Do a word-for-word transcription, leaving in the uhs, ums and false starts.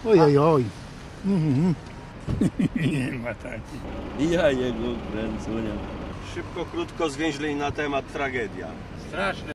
Oj, oj, oj. Mhm. Nie ma takiej. Ja jego kręcenia. Szybko, krótko, zwięźlej na temat tragedia. Straszne.